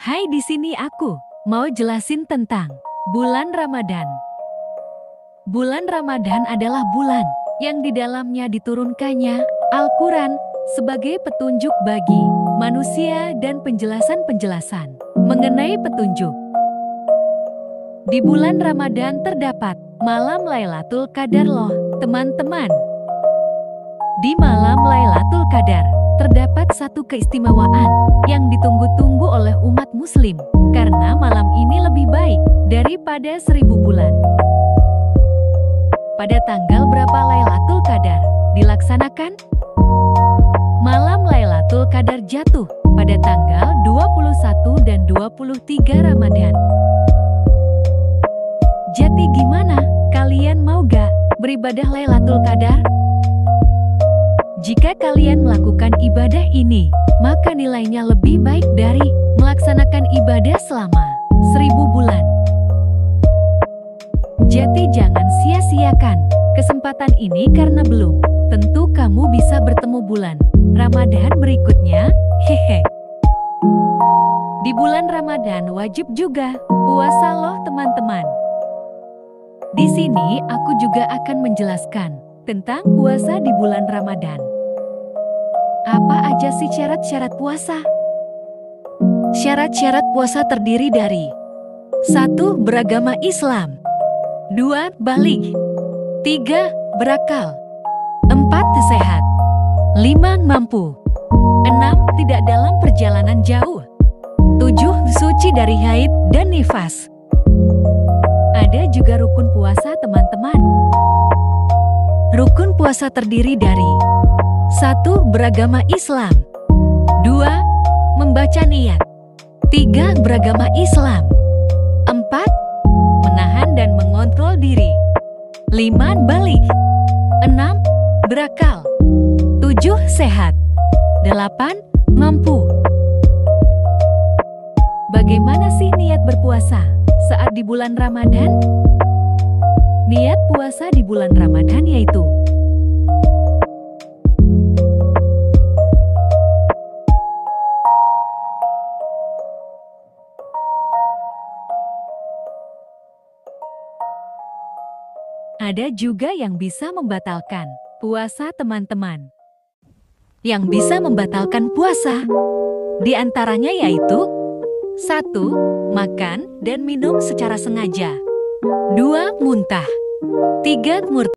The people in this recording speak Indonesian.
Hai, di sini aku mau jelasin tentang bulan Ramadan. Bulan Ramadan adalah bulan yang di dalamnya diturunkannya Al-Quran sebagai petunjuk bagi manusia dan penjelasan-penjelasan mengenai petunjuk. Di bulan Ramadan terdapat malam Lailatul Qadar loh, teman-teman. Di malam Lailatul Qadar terdapat satu keistimewaan yang ditunggu-tunggu oleh umat muslim karena malam ini lebih baik daripada 1000 bulan. Pada tanggal berapa Lailatul Qadar dilaksanakan? Malam Lailatul Qadar jatuh pada tanggal 21 dan 23 Ramadan. Jadi gimana? Kalian mau gak beribadah Lailatul Qadar? Jika kalian melakukan ibadah ini, maka nilainya lebih baik dari melaksanakan ibadah selama 1000 bulan. Jadi jangan sia-siakan kesempatan ini karena belum tentu kamu bisa bertemu bulan Ramadan berikutnya. Hehe. Di bulan Ramadan wajib juga puasa loh teman-teman. Di sini aku juga akan menjelaskan tentang puasa di bulan Ramadan. Apa aja sih syarat-syarat puasa? Syarat-syarat puasa terdiri dari 1. Beragama Islam, 2. Baligh, 3. Berakal, 4. Sehat, 5. Mampu, 6. Tidak dalam perjalanan jauh, 7. Suci dari haid dan nifas. Ada juga rukun puasa teman-teman. Rukun puasa terdiri dari 1. Beragama Islam, 2. Membaca niat, 3. Beragama Islam, 4. Menahan dan mengontrol diri, 5. Baligh, 6. Berakal, 7. Sehat, 8. Mampu. Bagaimana sih niat berpuasa saat di bulan Ramadan? Niat puasa di bulan Ramadan yaitu ada juga yang bisa membatalkan puasa teman-teman. Yang bisa membatalkan puasa di antaranya yaitu 1. Makan dan minum secara sengaja, 2. Muntah, 3. Murtad.